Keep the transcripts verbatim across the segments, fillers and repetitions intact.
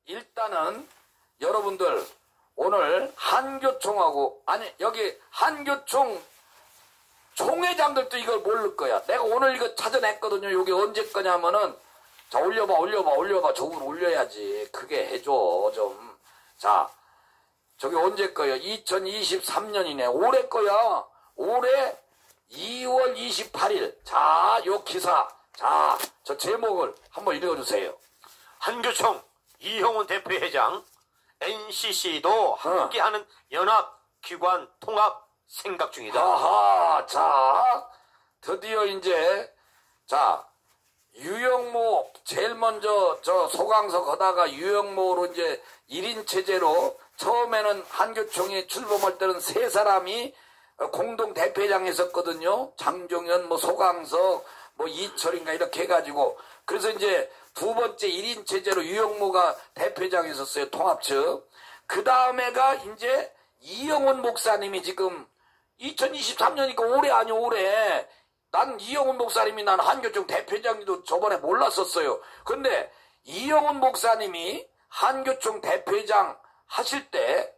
일단은 여러분들 오늘 한교총하고 아니 여기 한교총 총회장들도 이걸 모를 거야. 내가 오늘 이거 찾아냈거든요. 이게 언제 거냐면은 자 올려봐 올려봐 올려봐 저걸 올려야지. 그게 해줘 좀. 자 저기 언제 거야? 이천이십삼 년이네. 올해 거야. 올해 이월 이십팔일. 자, 요 기사. 자, 저 제목을 한번 읽어주세요. 한교총 이형훈 대표회장 엔씨씨도 함께하는 연합기관 통합 생각 중이다. 아하, 자, 드디어 이제 자 유영모 제일 먼저 저 소강석 하다가 유영모로 이제 일 인 체제로 처음에는 한교총이 출범할 때는 세 사람이 공동 대표회장에 있었거든요. 장종현, 뭐 소강석, 뭐 이철인가 이렇게 해가지고 그래서 이제 두 번째 일 인 체제로 유영모가 대표회장에 있었어요. 통합 측. 그 다음에가 이제 이영훈 목사님이 지금 이천이십삼 년이니까 올해 아니요 올해. 난 이영훈 목사님이 난 한교총 대표회장도 저번에 몰랐었어요. 근데 이영훈 목사님이 한교총 대표회장 하실 때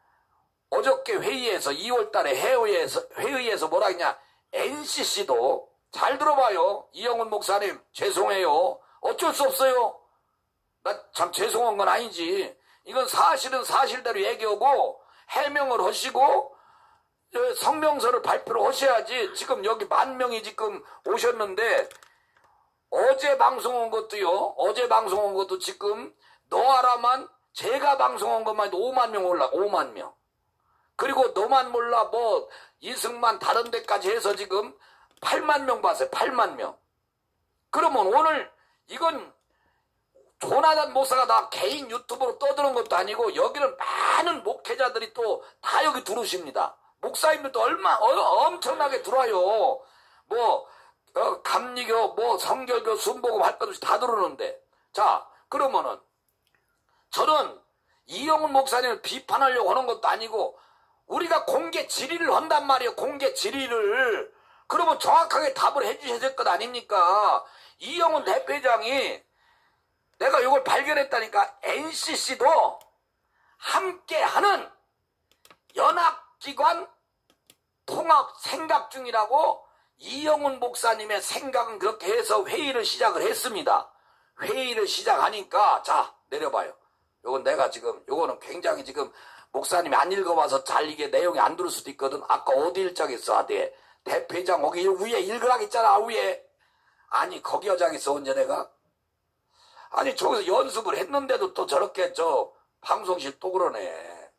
어저께 회의에서 이월 달에 회의에서 회의에서 뭐라 했냐 엔씨씨도 잘 들어봐요. 이영훈 목사님 죄송해요. 어쩔 수 없어요. 나 참 죄송한 건 아니지. 이건 사실은 사실대로 얘기하고 해명을 하시고 성명서를 발표를 하셔야지. 지금 여기 만 명이 지금 오셨는데 어제 방송한 것도요. 어제 방송한 것도 지금 너하라만 제가 방송한 것만 해도 오만 명 올라. 오만 명. 그리고 너만 몰라 뭐 이승만 다른 데까지 해서 지금 팔만 명 봤어요. 팔만 명. 그러면 오늘 이건 조나단 목사가 다 개인 유튜브로 떠드는 것도 아니고 여기는 많은 목회자들이 또 다 여기 들어오십니다. 목사님들도 얼마 어, 엄청나게 들어와요. 뭐 어, 감리교 뭐 성결교 순복음 할 것 없이 다 들어오는데 자 그러면은 저는 이영훈 목사님을 비판하려고 하는 것도 아니고 우리가 공개 질의를 한단 말이에요. 공개 질의를. 그러면 정확하게 답을 해주셔야 될 것 아닙니까? 이영훈 대표장이 내가 이걸 발견했다니까 엔씨씨도 함께하는 연합기관 통합 생각 중이라고 이영훈 목사님의 생각은 그렇게 해서 회의를 시작을 했습니다. 회의를 시작하니까 자 내려봐요. 요건 내가 지금 요거는 굉장히 지금 목사님이 안 읽어봐서 잘 이게 내용이 안 들을 수도 있거든. 아까 어디 일장했어? 아, 네. 대표장 거기 위에 읽으라고 했잖아. 위에. 아니 거기 여장 있어 언제 내가? 아니 저기서 연습을 했는데도 또 저렇게 저 방송실 또 그러네.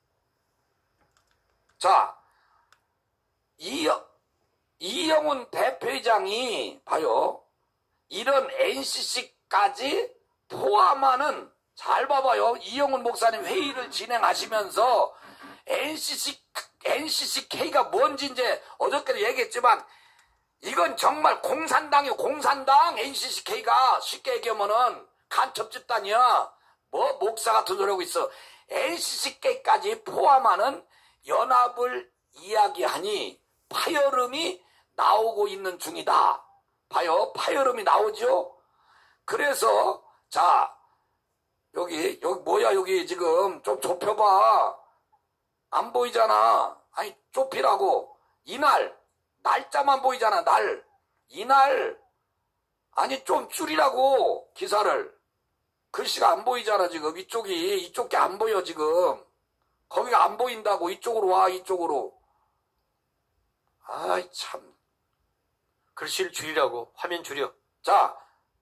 자 이영, 이영훈 대표장이 봐요. 이런 엔씨씨까지 포함하는 잘 봐봐요. 이영훈 목사님 회의를 진행하시면서 엔씨씨, 엔씨씨케이가 뭔지 이제 어저께도 얘기했지만 이건 정말 공산당이요. 공산당 엔씨씨케이가 쉽게 얘기하면은 간첩 집단이야. 뭐 목사 같은 소리 하고 있어. 엔씨씨케이까지 포함하는 연합을 이야기하니 파열음이 나오고 있는 중이다. 봐요. 파열음이 나오죠. 그래서 자 여기 여기 뭐야 여기 지금 좀 좁혀봐. 안 보이잖아. 아니 좁히라고. 이날 날짜만 보이잖아. 날 이날 아니 좀 줄이라고 기사를. 글씨가 안 보이잖아 지금. 이쪽이 이쪽이 안 보여 지금. 거기가 안 보인다고. 이쪽으로 와 이쪽으로. 아이 참. 글씨를 줄이라고. 화면 줄여. 자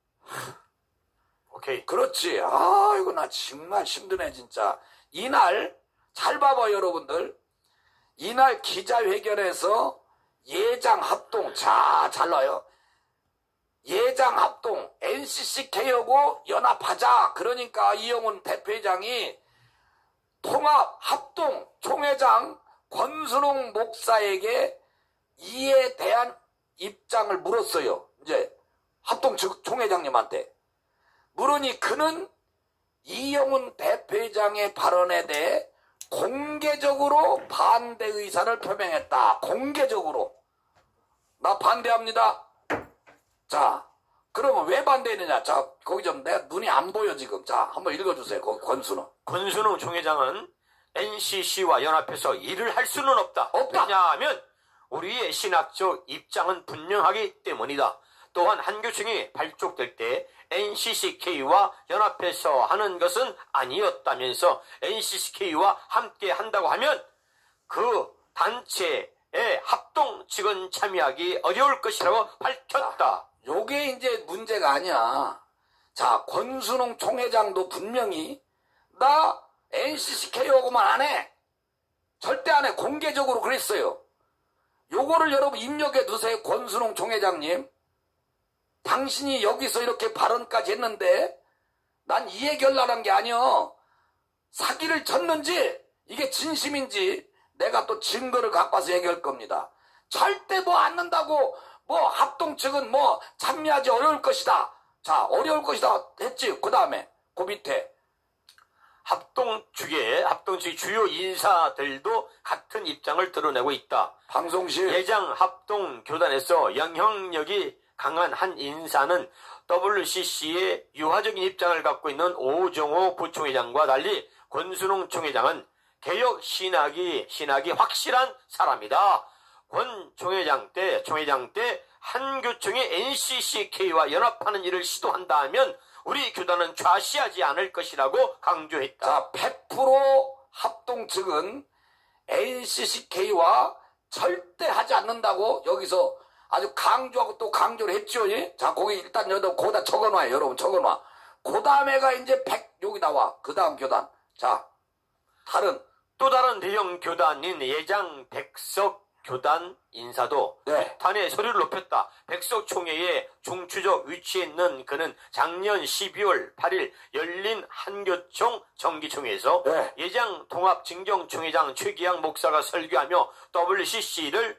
오케이. 그렇지. 아 이거 나 정말 힘드네 진짜. 이날 잘 봐봐 여러분들. 이날 기자회견에서 예장합동 자 잘 나요. 예장합동 엔씨씨케이하고 연합하자. 그러니까 이영훈 대표회장이 통합합동 총회장 권순홍 목사에게 이에 대한 입장을 물었어요. 이제 합동 총회장님한테. 물으니 그는 이영훈 대표회장의 발언에 대해 공개적으로 반대 의사를 표명했다. 공개적으로. 나 반대합니다. 자, 그러면 왜 반대했느냐? 자, 거기 좀 내가 눈이 안 보여 지금. 자, 한번 읽어주세요. 거기 권순우. 권순우 총회장은 엔씨씨와 연합해서 일을 할 수는 없다. 없다. 왜냐하면 우리의 신학적 입장은 분명하기 때문이다. 또한 한교총이 발족될 때 엔씨씨케이와 연합해서 하는 것은 아니었다면서 엔씨씨케이와 함께 한다고 하면 그 단체의 합동 직원 참여하기 어려울 것이라고 밝혔다. 요게 이제 문제가 아니야. 자, 권순홍 총회장도 분명히 나 엔씨씨케이하고만 안 해. 절대 안 해. 공개적으로 그랬어요. 요거를 여러분 입력해 두세요. 권순홍 총회장님. 당신이 여기서 이렇게 발언까지 했는데 난 이해 결란한 게 아니여. 사기를 쳤는지 이게 진심인지 내가 또 증거를 갖고 와서 얘기할 겁니다. 절대 뭐 않는다고 뭐 합동 측은 뭐 참여하기 어려울 것이다. 자, 어려울 것이다 했지. 그 다음에 그 밑에 합동 측의 합동 측의 주요 인사들도 같은 입장을 드러내고 있다. 방송실 예장 합동 교단에서 영향력이 강한 한 인사는 더블유씨씨의 유화적인 입장을 갖고 있는 오정호 부총회장과 달리 권순홍 총회장은 개혁 신학이 신학이 확실한 사람이다. 권 총회장 때 총회장 때 한교총이 엔씨씨케이와 연합하는 일을 시도한다면 우리 교단은 좌시하지 않을 것이라고 강조했다. 자, 백 퍼센트 합동 측은 엔씨씨케이와 절대 하지 않는다고 여기서 아주 강조하고 또 강조를 했죠. 예? 자, 거기 일단 여기다 거기다 적어놔요. 여러분 적어놔. 그 다음에가 이제 백 여기 나와. 그 다음 교단. 자, 다른 또 다른 대형 교단인 예장 백석 교단 인사도 네. 단의 소리를 높였다. 백석 총회의 중추적 위치에 있는 그는 작년 십이월 팔일 열린 한교총 정기총회에서 네. 예장 통합진경총회장 최기양 목사가 설교하며 더블유씨씨를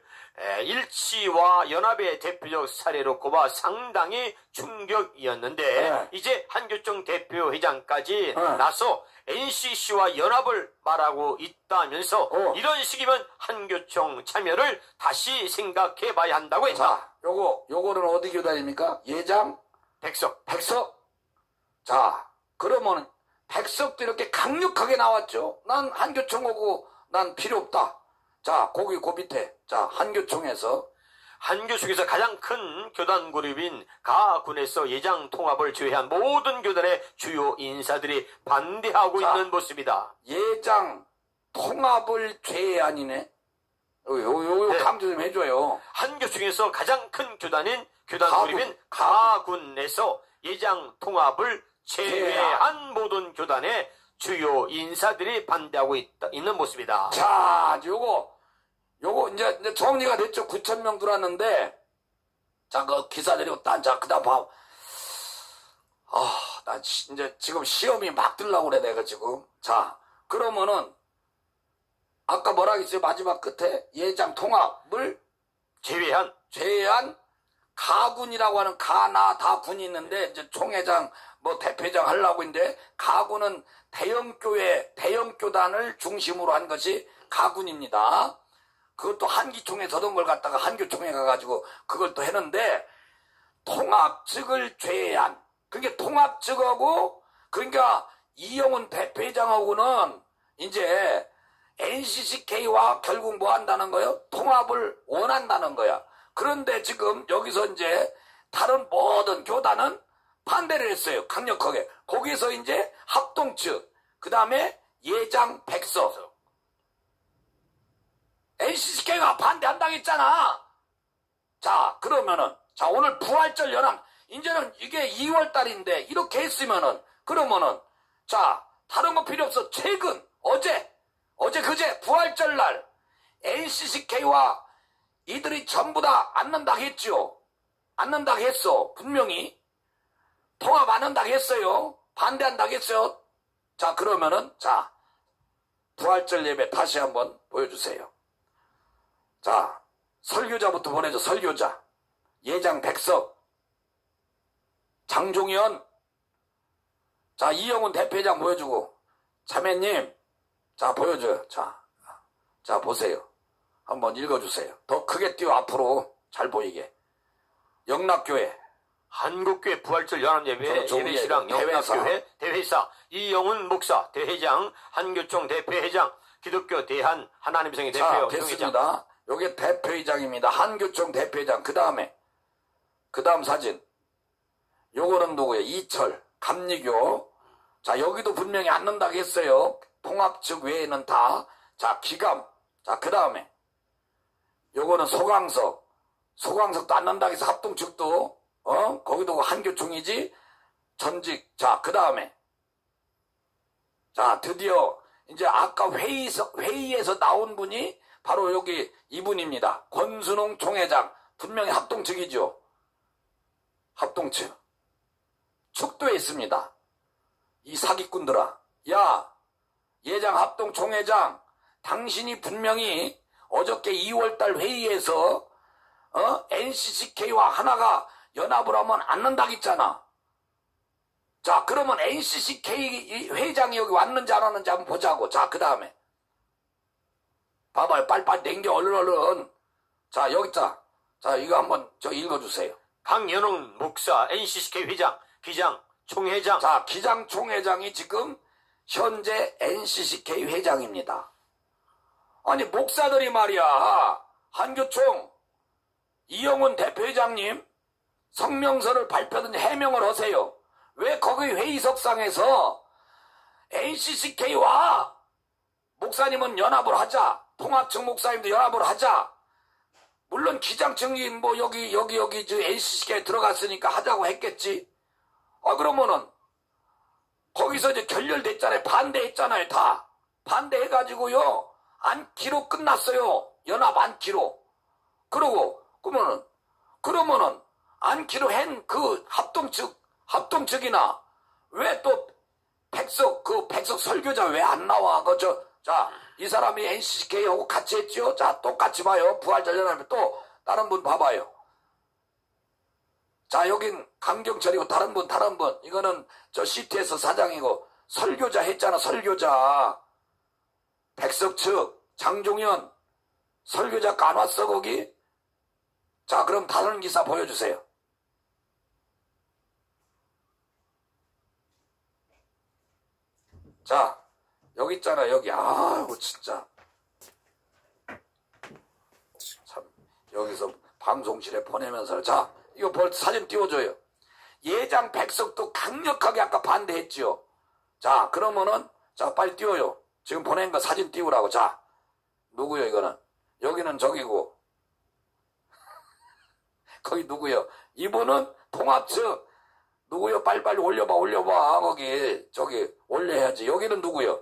일치와 연합의 대표적 사례로 꼽아 상당히 충격이었는데 네. 이제 한교총 대표회장까지 네. 나서 엔씨씨와 연합을 말하고 있다면서 어. 이런 식이면 한교총 참여를 다시 생각해 봐야 한다고 했다. 자, 요거 요거는 어디 교단입니까? 예장 백석. 백석. 자, 그러면 백석도 이렇게 강력하게 나왔죠. 난 한교총 오고 난 필요 없다. 자, 거기 그 밑에 자 한교총에서 한교총에서 가장 큰 교단 그룹인 가군에서 예장 통합을 제외한 모든 교단의 주요 인사들이 반대하고 자. 있는 모습이다. 예장 통합을 제안이네. 요, 요, 요 네. 강조 좀 해줘요. 한교총에서 가장 큰 교단인 교단 가군. 그룹인 가군에서 예장 통합을 제외한 모든 교단의 주요 인사들이 반대하고 있다, 있는 모습이다. 자, 요거 요거 이제, 이제 정리가 됐죠. 구천 명 들어왔는데 자, 그 기사 내리고 딴 자, 그다음 봐. 아, 나 이제 지금 시험이 막 들라고 그래 내가 지금. 자, 그러면은 아까 뭐라 했어요? 마지막 끝에 예장 통합을 제외한 제외한 가군이라고 하는 가나 다 군이 있는데 이제 총회장 뭐 대표장 하려고 있는데 가군은 대형 교회 대형 교단을 중심으로 한 것이 가군입니다. 그것도 한기총회 서던 걸 갖다가 한교총회 가가지고 그걸 또 했는데 통합 측을 제외한 그게 통합 측하고 그러니까 이영훈 대표장하고는 이제 엔씨씨케이와 결국 뭐 한다는 거예요? 통합을 원한다는 거야. 그런데 지금 여기서 이제 다른 모든 교단은 반대를 했어요. 강력하게. 거기서 이제 합동 측, 그 다음에 예장 백석. 엔씨씨케이가 반대한다고 했잖아. 자, 그러면은, 자, 오늘 부활절 연합, 이제는 이게 이월 달인데, 이렇게 했으면은, 그러면은, 자, 다른 거 필요 없어. 최근, 어제, 어제 그제, 부활절 날, 엔씨씨케이와 이들이 전부 다 앉는다고 했죠. 앉는다고 했어. 분명히. 통합 안 한다고 했어요. 반대한다고 했어요. 자, 그러면은, 자, 부활절 예배 다시 한번 보여주세요. 자, 설교자부터 보내줘. 설교자. 예장 백석. 장종현. 자, 이영훈 대표장 보여주고. 자매님. 자, 보여줘요. 자, 자, 보세요. 한번 읽어주세요. 더 크게 띄워 앞으로 잘 보이게. 영락교회 한국교회 부활절 연합예배 그렇죠. 예배시랑 대회사. 영락교회 대회사 이영훈 목사 대회장 한교총 대표회장 기독교 대한 하나님성의 자, 대표 됐습니다. 총회장. 요게 대표회장입니다. 한교총 대표회장. 그 다음에 그 다음 사진. 요거는 누구예요? 이철 감리교. 자, 여기도 분명히 앉는다고 했어요. 통합 측 외에는 다. 자, 기감. 자, 그 다음에 요거는 소강석. 소강석도 앉는다고 해서 합동 측도 어? 거기도 한교총이지. 전직. 자, 그 다음에 자, 드디어 이제 아까 회의에서, 회의에서 나온 분이 바로 여기 이분입니다. 권순홍 총회장. 분명히 합동 측이죠. 합동 측. 축도했습니다. 이 사기꾼들아. 야, 예장 합동 총회장, 당신이 분명히 어저께 이월달 회의에서 어? 엔씨씨케이와 하나가 연합을 하면 앉는다고 했잖아. 자, 그러면 엔씨씨케이 회장이 여기 왔는지 안 왔는지 한번 보자고. 자, 그 다음에 봐봐요. 빨리빨리 냉겨 얼른 얼른. 자, 여기 있자. 자, 이거 한번 저 읽어주세요. 강연홍 목사 엔씨씨케이 회장 기장 총회장. 자, 기장 총회장이 지금 현재 엔씨씨케이 회장입니다. 아니, 목사들이 말이야, 한교총 이영훈 대표회장님 성명서를 발표든 해명을 하세요. 왜 거기 회의석상에서 엔씨씨케이와 목사님은 연합을 하자, 통합측 목사님도 연합을 하자, 물론 기장층이 뭐 여기 여기 여기 저 엔씨씨케이 들어갔으니까 하자고 했겠지. 아, 그러면은 거기서 이제 결렬됐잖아요. 반대했잖아요. 다 반대해가지고요 안기로 끝났어요. 연합 안기로. 그러고 그러면은 그러면은 안기로 한 그 합동측 합동측이나 왜 또 백석 그 백석 설교자 왜 안 나와? 그 저 자 이 사람이 엔씨케이하고 같이 했죠. 자, 똑같이 봐요. 부활절 연합에 또 다른 분 봐봐요. 자, 여긴 강경철이고 다른 분 다른 분 이거는 저 씨티에스 사장이고 설교자 했잖아. 설교자 백석 측 장종현 설교자 안 왔어 거기? 자, 그럼 다른 기사 보여주세요. 자, 여기 있잖아. 여기. 아이고 진짜 참 여기서 방송실에 보내면서 자, 이거 벌 사진 띄워줘요. 예장 백석도 강력하게 아까 반대했지요. 자, 그러면은 자, 빨리 띄워요. 지금 보낸 거 사진 띄우라고. 자, 누구요 이거는? 여기는 저기고 거기 누구요? 이분은 통합측 누구요? 빨리빨리 올려봐 올려봐. 거기 저기 올려야지. 여기는 누구요?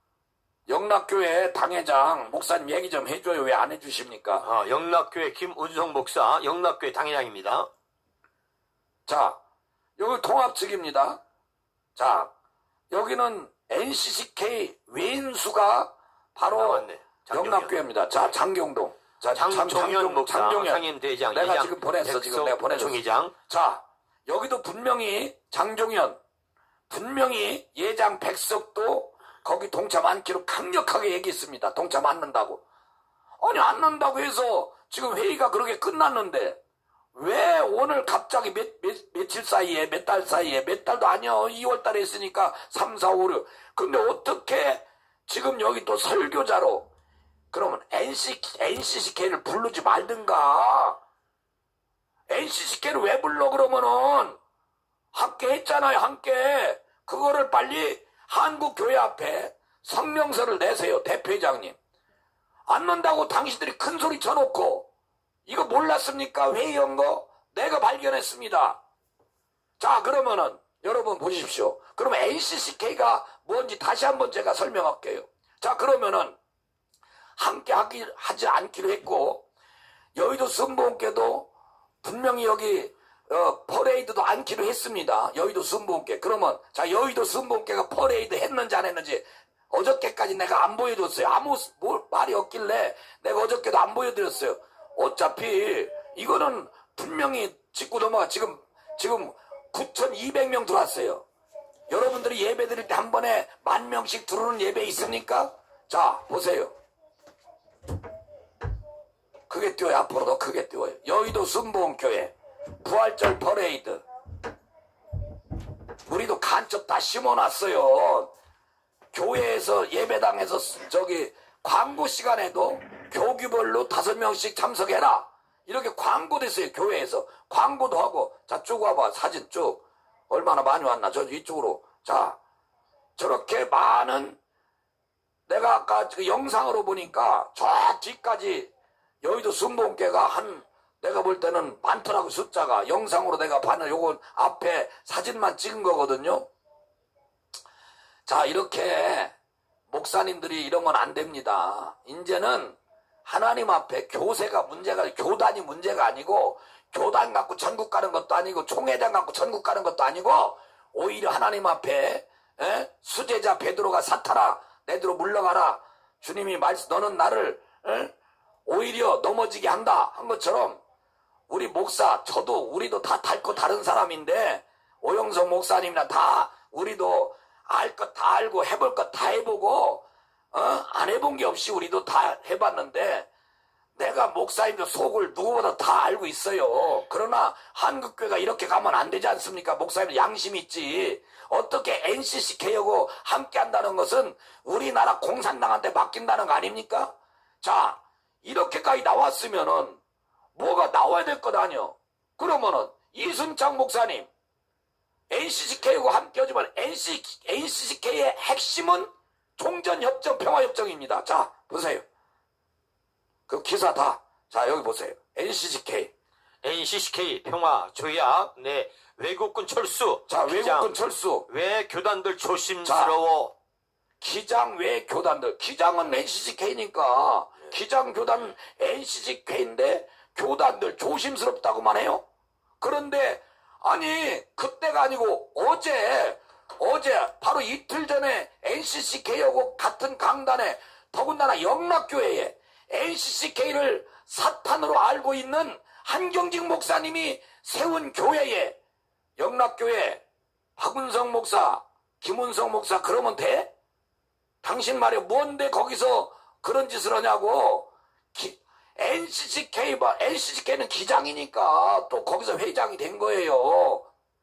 영락교회 당회장 목사님 얘기 좀 해줘요. 왜 안 해주십니까? 아, 영락교회 김운성 목사 영락교회 당회장입니다. 자, 여기 통합측입니다. 자, 여기는 엔씨씨케이 왼수가 바로 나왔네. 영락교회입니다. 자, 장경동. 자, 장종현 목사 장종현. 상임대장 내가 이장, 지금 보냈어. 지금 내가 보냈어. 총회장. 자, 여기도 분명히 장종현 분명히 예장 백석도 거기 동참 않기로 강력하게 얘기했습니다. 동참 않는다고. 아니, 않는다고 해서 지금 회의가 그렇게 끝났는데 왜 오늘 갑자기 몇, 몇, 며칠 사이에 몇 달 사이에 몇 달도 아니야. 이월 달에 했으니까 삼, 사, 오, 육. 근데 어떻게 지금 여기 또 설교자로 그러면 엔씨, 엔씨씨케이를 부르지 말든가. 엔씨씨케이를 왜 불러 그러면은 함께 했잖아요. 함께. 그거를 빨리 한국교회 앞에 성명서를 내세요. 대표회장님. 앉는다고 당신들이 큰 소리 쳐놓고 이거 몰랐습니까? 회의한 거 내가 발견했습니다. 자, 그러면은 여러분 보십시오. 그러면 엔씨씨케이가 뭔지 다시 한번 제가 설명할게요. 자, 그러면은 함께 하기, 하지 않기로 했고 여의도 순복음교도 분명히 여기 어, 퍼레이드도 않기로 했습니다. 여의도 순복음교. 그러면 자, 여의도 순복음교가 퍼레이드 했는지 안 했는지 어저께까지 내가 안 보여줬어요. 아무 뭘, 말이 없길래 내가 어저께도 안 보여드렸어요. 어차피 이거는 분명히 짚고 넘어가. 지금 지금 구천이백 명 들어왔어요. 여러분들이 예배 드릴 때 한 번에 만 명씩 들어오는 예배 있습니까? 자, 보세요. 크게 띄워요. 앞으로 더 크게 띄워요. 여의도 순복음교회 부활절 퍼레이드. 우리도 간첩 다 심어놨어요. 교회에서 예배당에서 저기 광고 시간에도 교규별로 다섯 명씩 참석해라 이렇게 광고됐어요. 교회에서 광고도 하고. 자, 쭉 와봐. 사진 쭉 얼마나 많이 왔나. 저 이쪽으로. 자, 저렇게 많은, 내가 아까 그 영상으로 보니까 저 뒤까지 여의도 순복음교회가 한, 내가 볼 때는 많더라고. 숫자가. 영상으로 내가 봤는 요건 앞에 사진만 찍은 거거든요. 자, 이렇게 목사님들이 이러면 안 됩니다. 이제는 하나님 앞에 교세가 문제가, 교단이 문제가 아니고, 교단 갖고 전국 가는 것도 아니고, 총회장 갖고 전국 가는 것도 아니고, 오히려 하나님 앞에 에? 수제자 베드로가 사탄아 내대로 물러가라. 주님이 말씀, 너는 나를 에? 오히려 넘어지게 한다 한 것처럼, 우리 목사, 저도 우리도 다 닳고 다른 사람인데, 오영석 목사님이나 다 우리도 알 것 다 알고 해볼 것 다 해보고 어? 안 해본 게 없이 우리도 다 해봤는데, 내가 목사님들 속을 누구보다 다 알고 있어요. 그러나 한국교회가 이렇게 가면 안 되지 않습니까? 목사님 양심이 있지. 어떻게 엔씨씨 개혁하고 함께 한다는 것은 우리나라 공산당한테 맡긴다는 거 아닙니까? 자, 이렇게까지 나왔으면은 뭐가 나와야 될 것 아니요. 그러면은 이순창 목사님 엔씨씨 개혁과 함께 하지만 엔씨씨 개혁의 핵심은 종전협정, 평화협정입니다. 자, 보세요. 그 기사 다. 자, 여기 보세요. 엔씨씨케이. 엔씨씨케이 평화 조약. 네. 외국군 철수. 자, 기장, 외국군 철수. 외 교단들 조심스러워. 자, 기장 외 교단들. 기장은 엔씨씨케이니까 기장 교단 엔씨씨케이인데 교단들 조심스럽다고만 해요. 그런데 아니 그때가 아니고 어제 어제 바로 이틀 전에 엔씨씨케이하고 같은 강단에 더군다나 영락교회에 엔씨씨케이를 사탄으로 알고 있는 한경직 목사님이 세운 교회에, 영락교회 박운성 목사, 김운성 목사 그러면 돼? 당신 말이야 뭔데 거기서 그런 짓을 하냐고. 기, 엔씨씨케이, 엔씨씨케이는 기장이니까 또 거기서 회장이 된 거예요.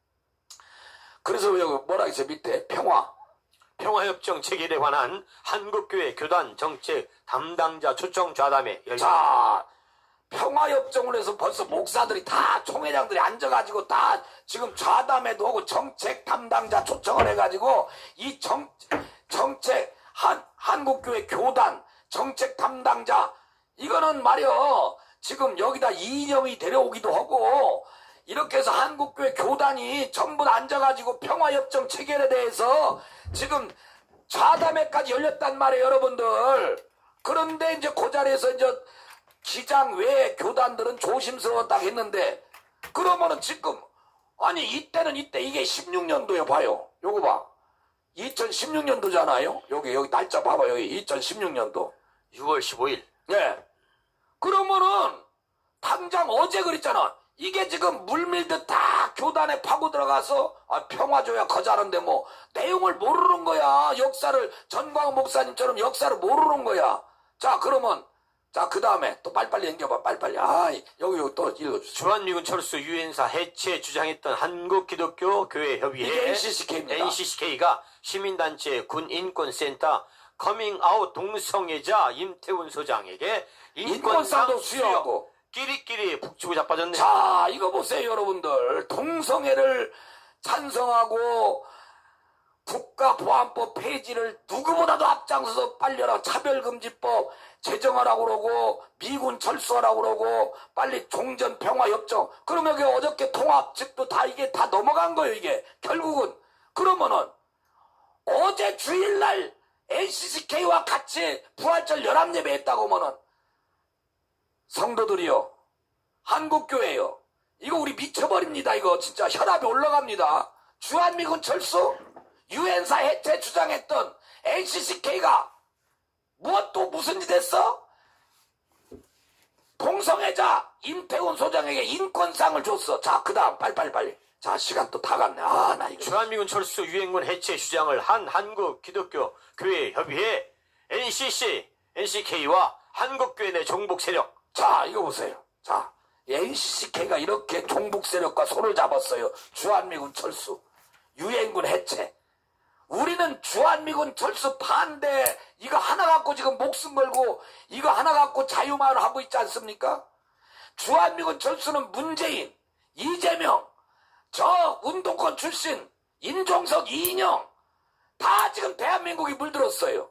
그래서 여기 뭐라 했어요 밑에 평화 평화협정 체결에 관한 한국교회 교단 정책 담당자 초청 좌담회 열린. 자, 평화협정을 해서 벌써 목사들이 다 총회장들이 앉아가지고 다 지금 좌담회도 하고 정책 담당자 초청을 해가지고 이 정, 정책 한, 한국교회 교단 정책 담당자 이거는 말이요 지금 여기다 이인영이 데려오기도 하고 이렇게 해서 한국교회 교단이 전부 다 앉아가지고 평화협정 체결에 대해서 지금 좌담회까지 열렸단 말이에요 여러분들. 그런데 이제 그 자리에서 이제 기장 외 교단들은 조심스러웠다고 했는데, 그러면은 지금 아니 이때는 이때 이게 십육 년도에 봐요. 요거 봐. 이천십육 년도잖아요. 여기 여기 날짜 봐봐. 여기 이천십육 년도 유월 십오일. 네. 그러면은 당장 어제 그랬잖아. 이게 지금 물밀듯 다 교단에 파고 들어가서 아, 평화줘야 거자는데 뭐 내용을 모르는 거야. 역사를 전광 목사님처럼 역사를 모르는 거야. 자 그러면 자 그 다음에 또 빨리빨리 연겨봐. 빨리빨리. 아 여기 여기 또 읽어주세요. 주한미군 철수 유엔사 해체 주장했던 한국기독교교회협의회 이게 엔씨씨케이입니다. 엔씨씨케이가 시민단체 군인권센터 커밍아웃 동성애자 임태훈 소장에게 인권상도 수여하고 끼리끼리 북치고 자빠졌네. 자 이거 보세요 여러분들. 동성애를 찬성하고 국가보안법 폐지를 누구보다도 앞장서서 빨리 하라고 차별금지법 제정하라고 그러고 미군 철수하라고 그러고 빨리 종전평화협정. 그러면 여기 어저께 통합 측도 다 이게 다 넘어간 거예요 이게 결국은. 그러면은 어제 주일날 엔씨씨케이와 같이 부활절 연합예배 했다고 하면은 성도들이요 한국교회요 이거 우리 미쳐버립니다. 이거 진짜 혈압이 올라갑니다. 주한미군 철수 유엔사 해체 주장했던 엔씨씨케이가 무엇 또 무슨 짓 했어? 동성애자 임태훈 소장에게 인권상을 줬어. 자 그 다음 빨리빨리 자 시간 또 다 갔네. 아 나 이거 주한미군 철수 유엔군 해체 주장을 한 한국기독교교회협의회 엔씨씨, 엔씨케이와 한국교회 내 종북 세력. 자 이거 보세요. 자 엔씨씨케이가 이렇게 종북 세력과 손을 잡았어요. 주한미군 철수 유엔군 해체. 우리는 주한미군 철수 반대, 이거 하나 갖고 지금 목숨 걸고 이거 하나 갖고 자유마을 하고 있지 않습니까? 주한미군 철수는 문재인, 이재명, 저 운동권 출신 인종석, 이인영 다 지금 대한민국이 물들었어요.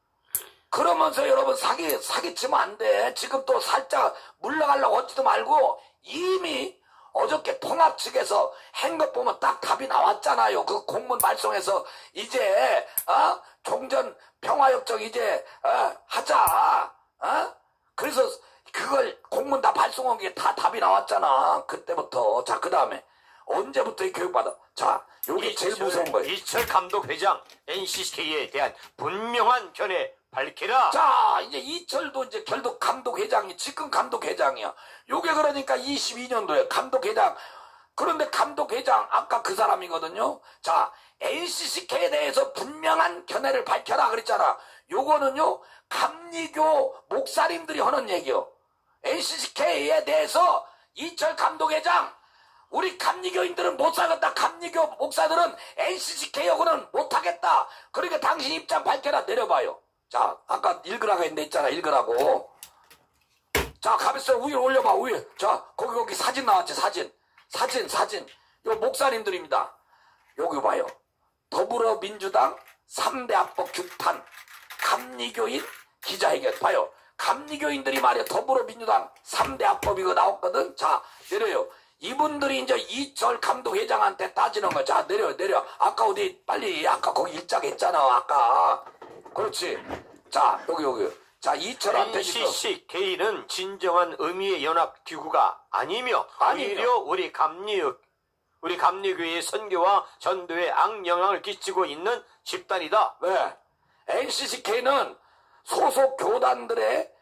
그러면서 여러분 사기, 사기치면 안 돼. 지금 또 살짝 물러가려고 하지도 말고 이미 어저께 통합 측에서 한 것 보면 딱 답이 나왔잖아요. 그 공문 발송해서 이제 어? 종전 평화협정 이제 어? 하자. 어? 그래서 그걸 공문 다 발송한 게 다 답이 나왔잖아. 그때부터. 자, 그 다음에 언제부터 이 교육받아? 자, 여기 제일 무서운 거예요. 이철 감독회장 엔씨씨케이에 대한 분명한 견해 밝히라. 자, 이제 이철도 이제 결국 감독회장이 지금 감독회장이야. 요게 그러니까 이십이 년도에 감독회장. 그런데 감독회장 아까 그 사람이거든요. 자, 엔씨씨케이에 대해서 분명한 견해를 밝혀라 그랬잖아. 요거는요 감리교 목사님들이 하는 얘기요. 엔씨씨케이에 대해서 이철 감독회장, 우리 감리교인들은 못 살겠다. 감리교 목사들은 엔씨씨케이하고는 못하겠다. 그러니까 당신 입장 밝혀라. 내려봐요. 자, 아까 읽으라고 했는데 있잖아. 읽으라고. 자, 가만있어. 위에 올려봐. 위에. 자, 거기 거기 사진 나왔지. 사진. 사진 사진. 요 목사님들입니다. 여기 봐요. 더불어민주당 삼 대 합법 규탄 감리교인 기자회견. 봐요. 감리교인들이 말이야. 더불어민주당 삼 대 합법 이거 나왔거든. 자, 내려요. 이분들이 이제 이철 감독회장한테 따지는 거. 자, 내려 내려. 아까 어디 빨리 아까 거기 일작 했잖아. 아까. 그렇지. 자, 여기 여기. 자, 이철한테 엔씨씨케이는 진정한 의미의 연합 기구가 아니며 아니며. 오히려 우리 감리 우리 감리교회의 선교와 전도에 악영향을 끼치고 있는 집단이다. 왜? 엔씨씨케이는 소속 교단들의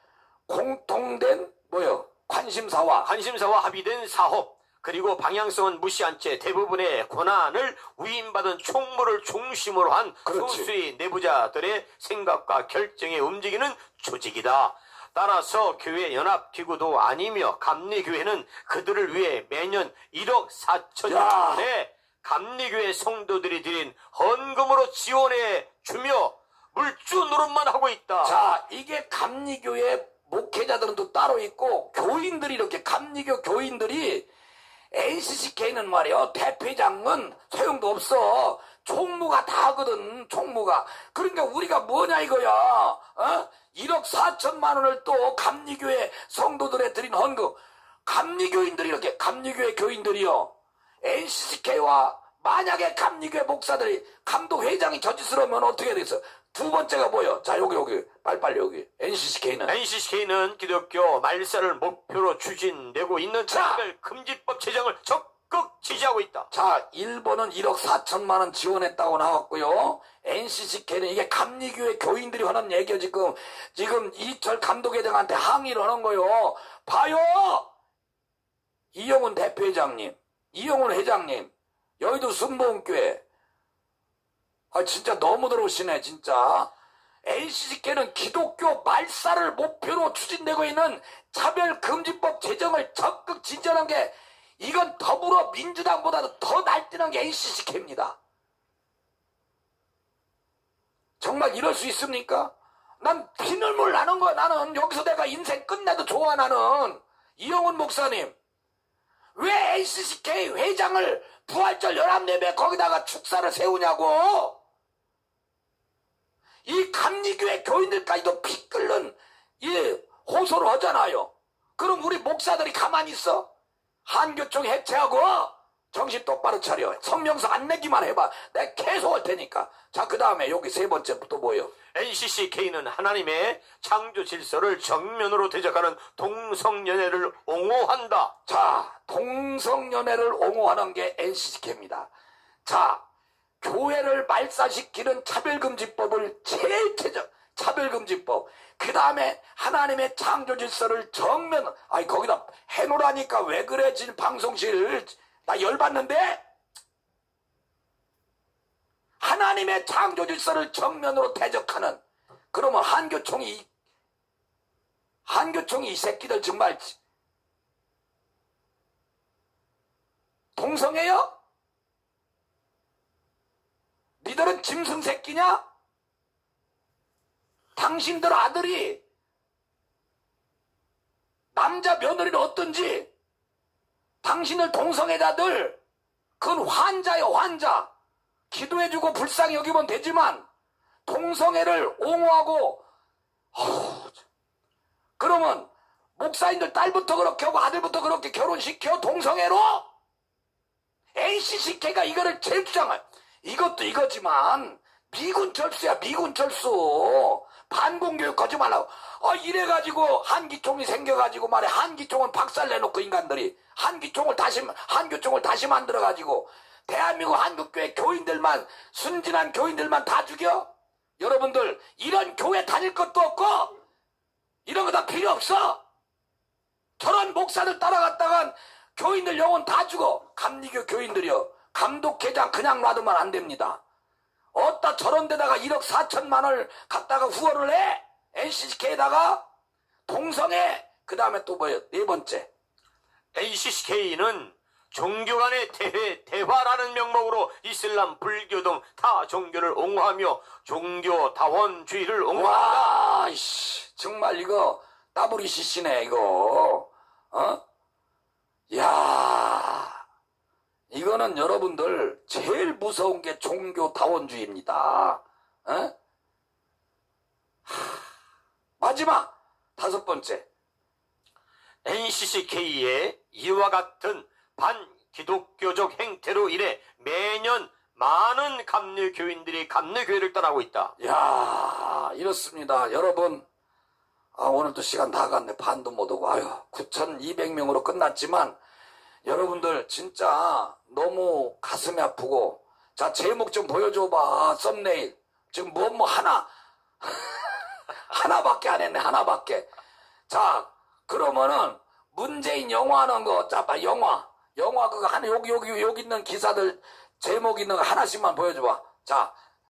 공통된 뭐요? 관심사와 관심사와 합의된 사업, 그리고 방향성은 무시한 채 대부분의 권한을 위임받은 총무를 중심으로 한 그렇지. 소수의 내부자들의 생각과 결정에 움직이는 조직이다. 따라서 교회 연합기구도 아니며 감리교회는 그들을 위해 매년 일억 사천여 원의 감리교회 성도들이 드린 헌금으로 지원해 주며 물주 노릇만 하고 있다. 자, 이게 감리교회 목회자들은 또 따로 있고 교인들이 이렇게 감리교 교인들이 엔씨씨케이는 말이야 대회장은 소용도 없어. 총무가 다 하거든. 총무가. 그러니까 우리가 뭐냐 이거야. 어? 일억 사천만 원을 또 감리교회 성도들에 드린 헌금. 감리교인들이 이렇게 감리교회 교인들이요 엔씨씨케이와 만약에 감리교회 목사들이 감독회장이 저짓스러우면 어떻게 되겠어? 두 번째가 뭐요? 자, 여기 여기 빨리빨리 여기 엔씨씨케이는 엔씨씨케이는 기독교 말살을 목표로 추진되고 있는 차별 금지법 제정을 적극 지지하고 있다. 자, 일 번은 일억 사천만 원 지원했다고 나왔고요. 엔씨씨케이는 이게 감리교회 교인들이 하는 얘기요. 지금 지금 이철 감독회장한테 항의를 하는 거요. 봐요. 이영훈 대표회장님, 이영훈 회장님, 여의도 순복음교회. 아, 진짜 너무 들어오시네, 진짜. 엔씨씨케이는 기독교 말살을 목표로 추진되고 있는 차별금지법 제정을 적극 지지하는 게, 이건 더불어민주당보다도 더 날뛰는 게 엔씨씨케이입니다. 정말 이럴 수 있습니까? 난 피눈물 나는 거야. 나는 여기서 내가 인생 끝내도 좋아. 나는 이영훈 목사님, 왜 엔씨씨케이 회장을 부활절 연합예배 거기다가 축사를 세우냐고. 이 감리교회 교인들까지도 피 끓는 이 호소를 하잖아요. 그럼 우리 목사들이 가만히 있어? 한교총 해체하고 정신 똑바로 차려. 성명서 안 내기만 해봐. 내가 계속 할 테니까. 자, 그 다음에 여기 세 번째부터 뭐예요? 엔씨씨케이는 하나님의 창조 질서를 정면으로 대적하는 동성연애를 옹호한다. 자, 동성연애를 옹호하는 게 엔씨씨케이입니다. 자, 교회를 말살시키는 차별금지법을 제일 최적, 차별금지법. 그 다음에 하나님의 창조 질서를 정면, 아니, 거기다 해놓으라니까 왜 그래, 지금 방송실. 나 열받는데? 하나님의 창조 질서를 정면으로 대적하는, 그러면 한교총이, 한교총이 이 새끼들 정말 동성애요? 니들은 짐승 새끼냐? 당신들 아들이 남자 며느리는 어떤지 당신들 동성애자들 그건 환자요 환자. 기도해주고 불쌍히 여기면 되지만 동성애를 옹호하고 허, 그러면 목사님들 딸부터 그렇게 하고 아들부터 그렇게 결혼시켜 동성애로? 에이씨씨케이가 이거를 제일 주장할. 이것도 이거지만 미군 철수야 미군 철수. 반공교육 하지 말라고. 어, 이래가지고 한기총이 생겨가지고 말해. 한기총을 박살내놓고 인간들이 한기총을 다시 한교총을 다시 만들어가지고 대한민국 한국교회 교인들만 순진한 교인들만 다 죽여? 여러분들 이런 교회 다닐 것도 없고 이런 거 다 필요 없어. 저런 목사들 따라갔다간 교인들 영혼 다 죽어. 감리교 교인들이요. 감독회장 그냥 놔두면 안 됩니다. 어따 저런 데다가 일억 사천만 원을 갖다가 후원을 해? 엔씨씨케이에다가 동성애. 그 다음에 또 뭐예요? 네 번째. 에이씨씨케이는 종교 간의 대회, 대화라는 명목으로 이슬람, 불교 등 타 종교를 옹호하며 종교 다원주의를 옹호한다. 와, 씨, 정말 이거 더블유씨씨네 이거. 어? 야, 이거는 여러분들 제일 무서운 게 종교 다원주의입니다. 어? 하, 마지막 다섯 번째. 엔씨씨케이의 이와 같은 반기독교적 행태로 인해 매년 많은 감리교인들이 감리교회를 떠나고 있다. 야, 이렇습니다. 여러분, 아, 오늘도 시간 다 갔네. 반도 못 오고. 아유, 구천이백 명으로 끝났지만 여러분들 진짜 너무 가슴이 아프고. 자, 제목 좀 보여줘봐. 썸네일. 지금 뭐 뭐 하나 하나밖에 안 했네. 하나밖에. 자, 그러면은 문재인 영화하는 거, 자, 봐, 영화, 영화 그거 하나 여기 여기 여기 있는 기사들 제목 있는 거 하나씩만 보여줘봐. 자,